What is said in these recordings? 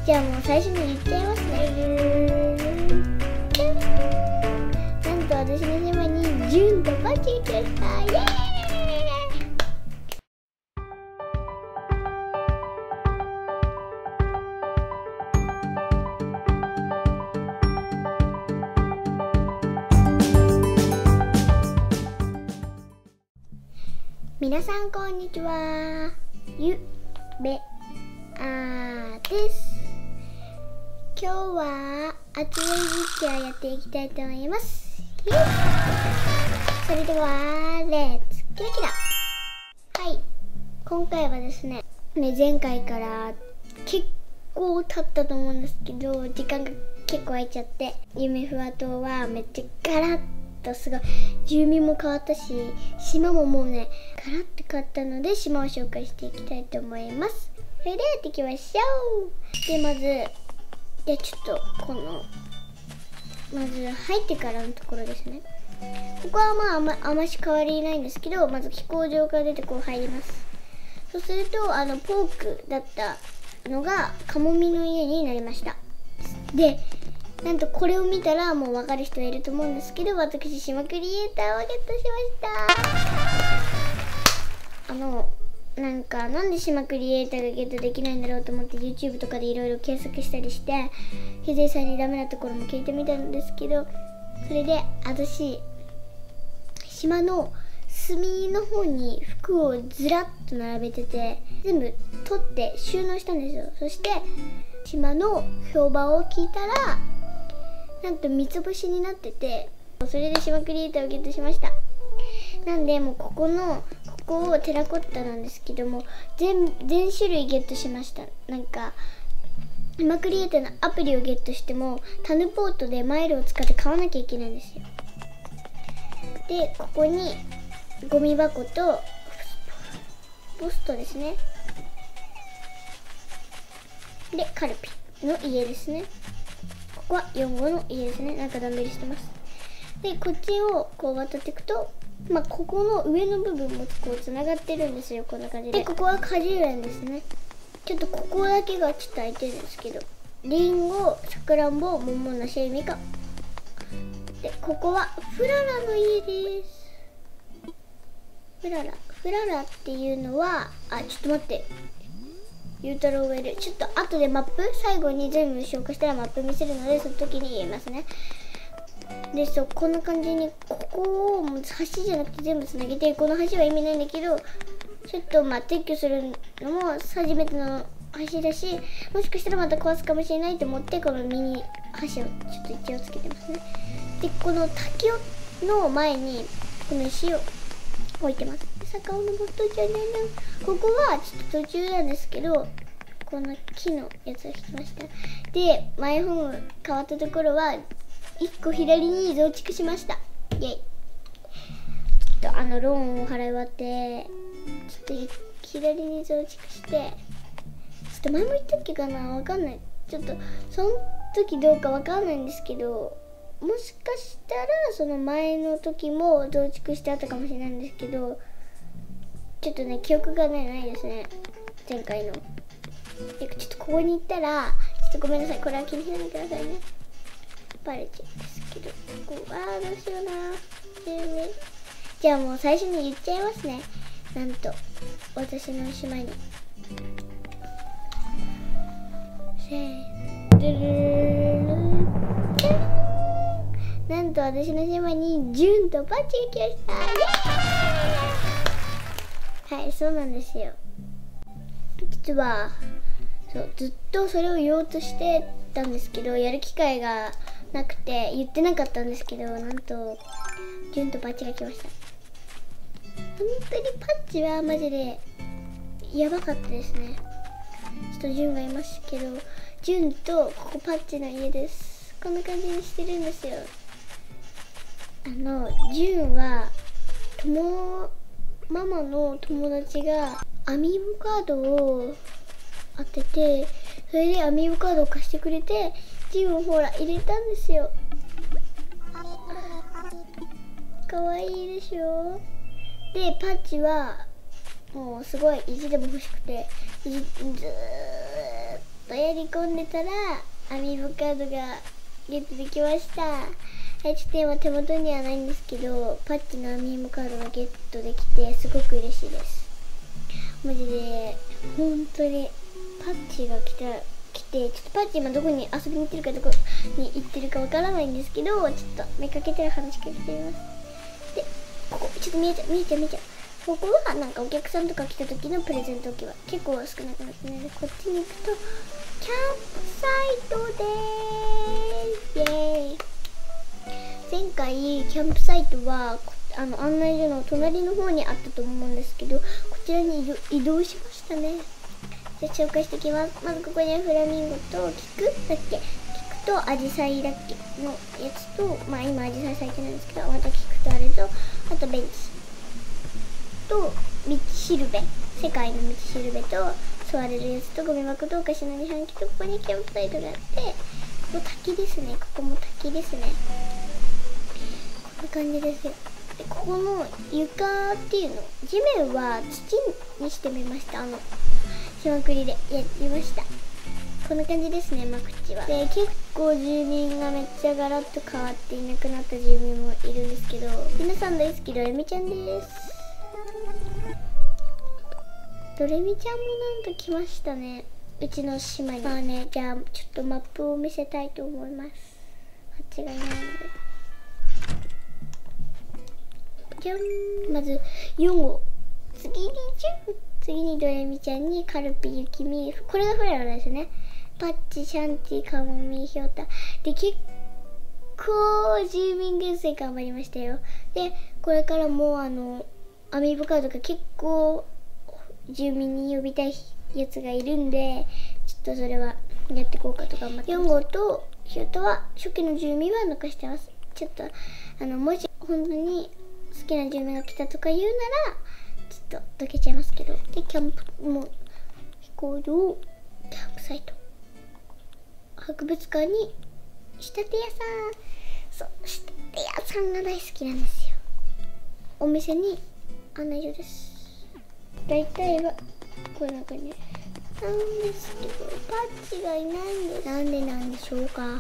じゃあもう最初に言っちゃいますね。なんと私の島にジュンとパッチが来ました。イエーイ。皆さんこんにちは。ゆべあです。今日は熱い実況をやっていきたいと思います。それではレッツキラキラ。はい、今回はですね、前回から結構経ったと思うんですけど、時間が結構空いちゃって、夢ふわ島はめっちゃガラッとすごい住民も変わったし、島ももうねガラッと変わったので、島を紹介していきたいと思います。それではやっていきましょう。でまずちょっとまず入ってからのところですね。ここはあまし変わりないんですけど、まず飛行場から出てこう入ります。そうするとポークだったのがカモミの家になりました。でなんとこれを見たらもう分かる人はいると思うんですけど、私島クリエイターをゲットしました。なんで島クリエイターがゲットできないんだろうと思って YouTube とかでいろいろ検索したりして、ひぜいさんにダメなところも聞いてみたんですけど、それで私島の隅の方に服をずらっと並べてて、全部取って収納したんですよ。そして島の評判を聞いたらなんと三つ星になってて、それで島クリエイターをゲットしました。なんでもうここをテラコッタなんですけども、全種類ゲットしました。島クリエイターのアプリをゲットしてもタヌポートでマイルを使って買わなきゃいけないんですよ。でここにゴミ箱とポストですね。でカルピの家ですね。ここは4号の家ですね。段取りしてます。でこっちをこう渡っていくと、ここの上の部分もこうつながってるんですよ。こんな感じで。ここは果樹園ですね。ちょっとここだけがちょっと空いてるんですけど、リンゴ、さくらんぼ、桃、梨、みかんで、ここはフララの家です。フララっていうのはちょっと待って、ゆうたろうがいる。ちょっと後でマップ最後に全部紹介したらマップ見せるので、その時に言いますね。でこんな感じにここを橋じゃなくて全部つなげて、この橋は意味ないんだけど、ちょっと撤去するのも初めての橋だし、もしかしたらまた壊すかもしれないと思って、このミニ橋をちょっと一応つけてますね。でこの滝の前にこの石を置いてます。坂を登っといちゃいないな。ここはちょっと途中なんですけど、この木のやつを引きました。でマイホーム変わったところは1個左に増築しました。イエイ。ちょっとローンを払い終わって、ちょっと左に増築して、ちょっと前も言ったっけかな、わかんない。ちょっとその時どうかわかんないんですけど、もしかしたらその前の時も増築してあったかもしれないんですけど、ちょっとね記憶がないですね、前回の。ちょっとここに行ったら、ちょっとごめんなさい、これは気にしないでくださいね。バレちゃうんですけど、どうしような。じゃあもう最初に言っちゃいますね。なんと私の島になんと私の島にジュンとパッチが来ました。はい、そうなんですよ。実はずっとそれを言おうとしてたんですけど、やる機会がなくて言ってなかったんですけど、なんとジュンとパッチが来ました。本当にパッチはマジでやばかったですね。ちょっとジュンがいますけど、ジュンとここパッチの家です。こんな感じにしてるんですよ。ジュンはママの友達がアミーボカードを当てて、それでアミーボカードを貸してくれて、ジュンをほら入れたんですよ。かわいいでしょ。でパッチはもうすごい意地でも欲しくて、ずーっとやり込んでたらアミーボカードがゲットできました。はい、ちょっと今手元にはないんですけど、パッチのアミーボカードがゲットできてすごく嬉しいです。マジで本当にパッチが来て、ちょっとパッチ今どこに遊びに行ってるか、どこに行ってるかわからないんですけど、ちょっと見かけたら話しかけてみます。で、ここちょっと見えちゃう。ここはなんかお客さんとか来た時のプレゼント置き場、結構少なくなってね。こっちに行くとキャンプサイトでーす。イエーイ。前回キャンプサイトは案内所の隣の方にあったと思うんですけど、こちらに移動しましたね。じゃあ紹介していきます。まずここにはフラミンゴとキクだっけ、キクとアジサイだっけのやつと、まあ今アジサイ咲いてないんですけど、またキクとあれと、あとベンチと道しるべ、世界の道しるべと座れるやつとゴミ箱とお菓子の自販機と、ここにキャンプサイトがあって、ここ滝ですね。ここも滝ですね。こんな感じですよ。でここの床っていうの、地面は土にしてみました。日まくりでやりました。こんな感じですね、マクチは。で結構住民がめっちゃガラッと変わっていなくなった住民もいるんですけど、皆さん大好きドレミちゃんです。ドレミちゃんもなんと来ましたね、うちの島に。まあね、じゃあちょっとマップを見せたいと思います。あっちがいないので、じゃん。まず4号、次にドレミちゃんにカルピ、ユキミ、これがフララですね。パッチ、シャンティ、カモミ、ヒョタで、結構住民減衰頑張りましたよ。でこれからもアミーボカードが結構住民に呼びたいやつがいるんで、ちょっとそれはやっていこうかと頑張ってます。4号とヒョタは初期の住民は残してます。ちょっともし本当に好きな住民が来たとか言うならちょっとどけちゃいますけど。でキャンプも飛行場、キャンプサイト、博物館に仕立て屋さん、そう仕立て屋さんが大好きなんですよ。お店に案内所です。大体はこんな感じなんですけど、パッチがいないんです。なんでなんでしょうか。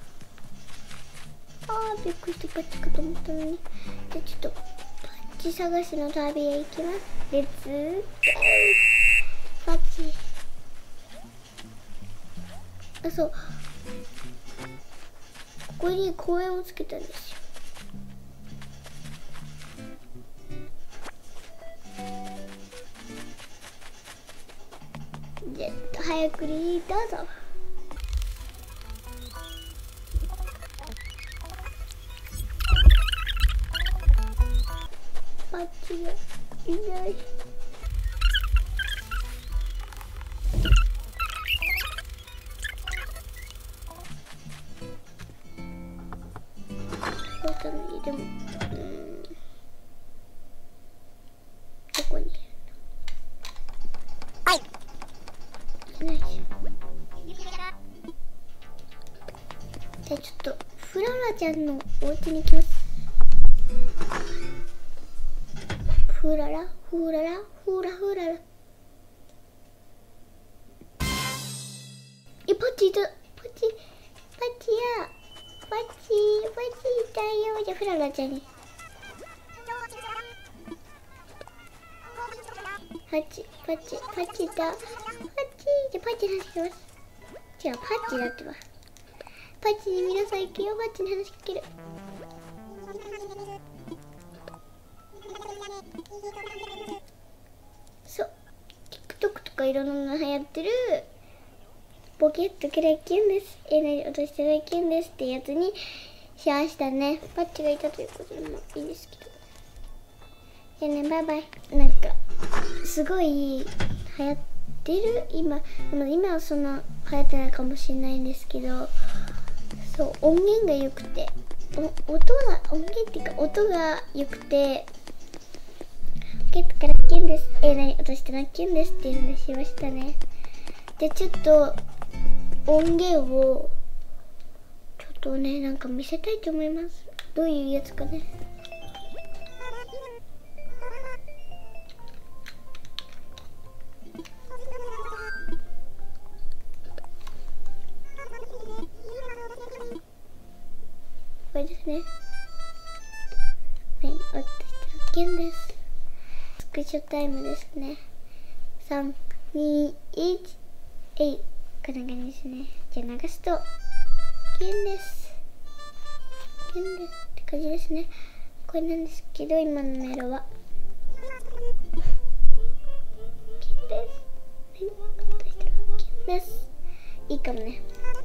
びっくりしてパッチかと思ったのに。じゃあちょっとパッチ探しの旅へ行きます。レッツゴーパッチ。そう、ここに公園をつけたんですよ。じゃあ早くにどうぞ。パッチがいない。でもどこにいるの。はい、いないし。じゃあちょっとフララちゃんのお家に行きます。フララフララフラフララ。パッチいた。パッチやパッチいたよ。じゃあフララちゃんにパッチいた。パッチじゃあパッチ話します。違う、パッチだってば。パッチに皆さん行くよ。パッチに話しかける。そう、TikTok とかいろんなの流行ってるポケットクラッキンです。落としてラッキンですってやつにしましたね。パッチがいたということでもいいですけど。じゃあね、バイバイ。なんかすごい流行ってる今はそんな流行ってないかもしれないんですけど、そう、音源が良くて、音源っていうか音が良くて、ポケットクラッキンです。落としてラッキンですっていうのにしましたね。でちょっと音源をちょっとね、なんか見せたいと思います。どういうやつかね。 これですね。はい、おっとしたらキュンです。スクショタイムですね。3、2、1、えい、こんな感じですね。じゃあ流すとキュンです。キュンですって感じですね。これなんですけど、今の音色はキュンです。はい、おっとしたらキュンです。いいかもね。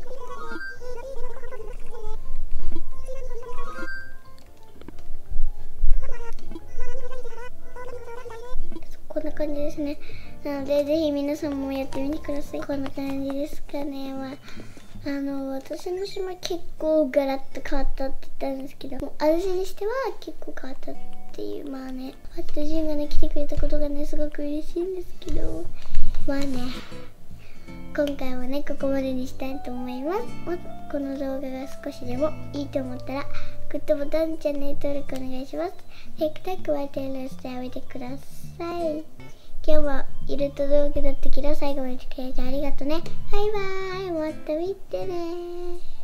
こんな感じですね。なのでぜひ皆さんもやってみてください。こんな感じですかね。私の島結構ガラッと変わったって言ったんですけど、もう私にしては結構変わったっていう、まあね、ファットジンがね来てくれたことがねすごく嬉しいんですけど、まあね、今回はねここまでにしたいと思います。この動画が少しでもいいと思ったらグッドボタン、チャンネル登録お願いします。加えてるのしてあげてください。今日はイルト動画だったけど最後まで見てくれてありがとうね。バイバーイ、また見てね。